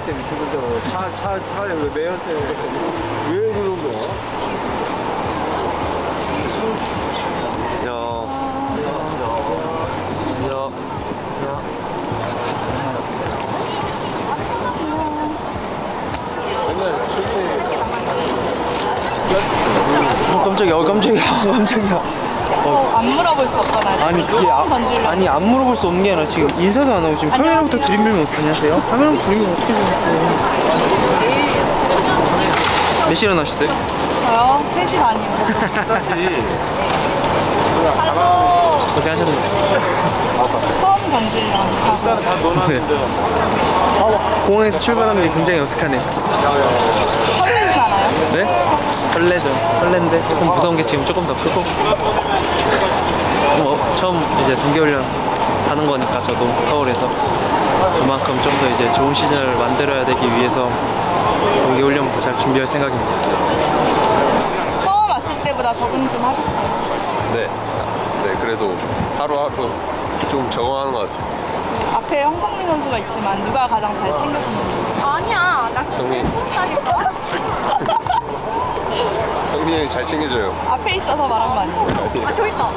때 미친 거잖아. 차에 왜 매연 때 왜 그런 거? 그죠. 깜짝이야, 깜짝이야. 안 물어볼 수 없잖아요. 아니 그게 아니 안 물어볼 수 없는 게 아니라 지금 인사도 안 하고 지금 카메라부터 들이밀면 어떻게 하세요? 카메라부터 들이밀면 어떻게 하세요? 몇 시에 일어나셨어요? 저요? 3시 반이요. 고생하셨는데. 처음 전지랑 가고. 네. 공항에서 출발하는 게 굉장히 어색하네요. 설레진 않아요? 네? 설레죠. 설레는데 조금 무서운 게 지금 조금 더 크고. 처음 이제 동계훈련 하는 거니까 저도 서울에서 그만큼 좀 더 이제 좋은 시즌을 만들어야 되기 위해서 동계훈련부터 잘 준비할 생각입니다. 처음 왔을 때보다 적응 좀 하셨어요? 네. 네, 그래도 하루하루 좀 적응하는 것 같아요. 앞에 황동민 선수가 있지만 누가 가장 잘 챙겨줬는지. 아니야, 나 형님. 그랬다니까. 형님 형이 잘 챙겨줘요. 앞에 있어서 말한 거 아니에요? 아니. 아, 저기 있다.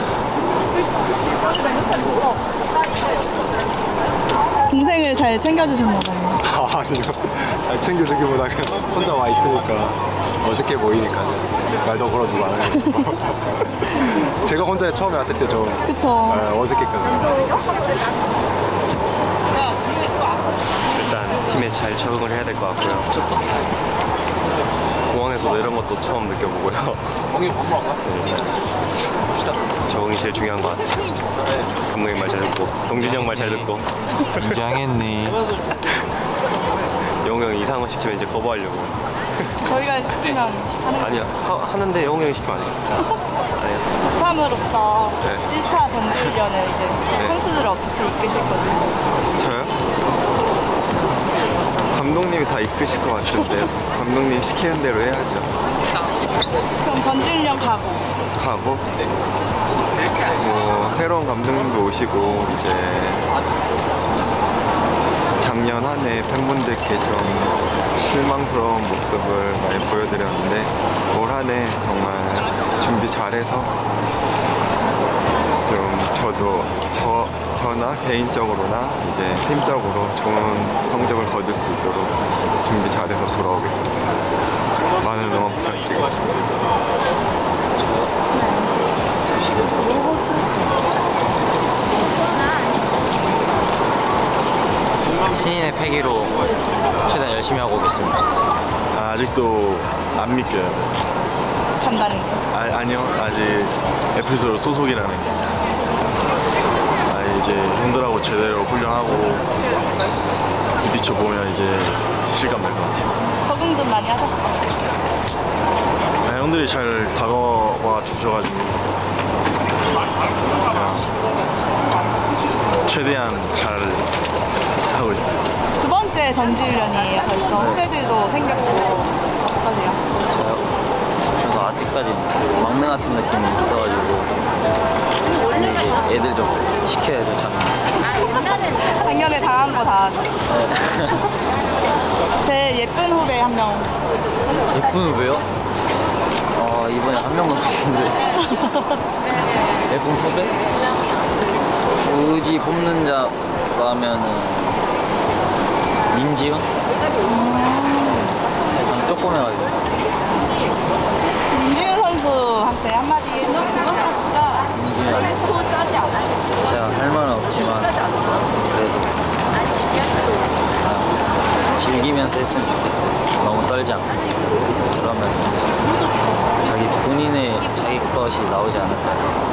동생을 잘 챙겨주셨나 봐요. 아니요. 잘 챙겨주기보다 그냥 혼자 와 있으니까 어색해 보이니까 말도 걸어주고 안 하고. 제가 혼자 처음에 왔을 때 좀 그쵸. 어색했거든요. 일단 팀에 잘 적응을 해야 될 것 같고요. 공항에서도 이런 것도 처음 느껴보고요. 형님 밥 먹을까? 적응이 제일 중요한 것 같아요. 감독님 말 잘 듣고, 동진이 형 말 잘 듣고. 긴장했네. 영우 형이 이상한 거 시키면 이제 거부하려고. 저희가 시키면 하는 아니요, 하는데 영우 형이 시키면 안 해요. 아니요. 처음으로서 네. 1차 전지훈련을 이제 선수들을 어떻게 이끄실 건지. 저요? 감독님이 다 이끄실 것 같은데요. 감독님이 시키는 대로 해야죠. 그럼 전지훈련 가고 뭐 새로운 감독님도 오시고 이제 작년 한 해 팬분들께 좀 실망스러운 모습을 많이 보여드렸는데 올 한 해 정말 준비 잘해서 좀 저나 개인적으로나 이제 팀적으로 좋은 성적을 거둘 수 있도록 준비 잘해서 돌아오겠습니다. 많은 응원 부탁드리겠습니다. 신인의 패기로 최대한 열심히 하고 오겠습니다. 아직도 안 믿겨요. 간다는 거. 아니요, 아직 에피소드 소속이라는 게. 이제 형들하고 제대로 훈련하고 부딪혀 보면 이제 실감 날 것 같아요. 적응 좀 많이 하셨어요? 형들이 잘 다가와 주셔가지고 최대한 잘 하고 있어요. 두 번째 전지훈련이에요. 벌써 후배들도 생겼고 어떠세요? 저도 아직까지 막내 같은 느낌이 있어가지고 이제 애들 좀 시켜야죠, 참. 작년에 당한 거 다 하시고. 제 예쁜 후배 한 명. 예쁜 후배요? 이번에 한 명만 봤는데. 예쁜 후배? 굳이 뽑는 자가 하면은 민지훈? 좀 조그매가지고. 민지훈 선수한테 한마디 해주세요. 민지훈 제가 할 말은 없지만 그래도 즐기면서 했으면 좋겠어요. 너무 떨지 않고. 그러면 자기 본인의 자기 것이 나오지 않을까.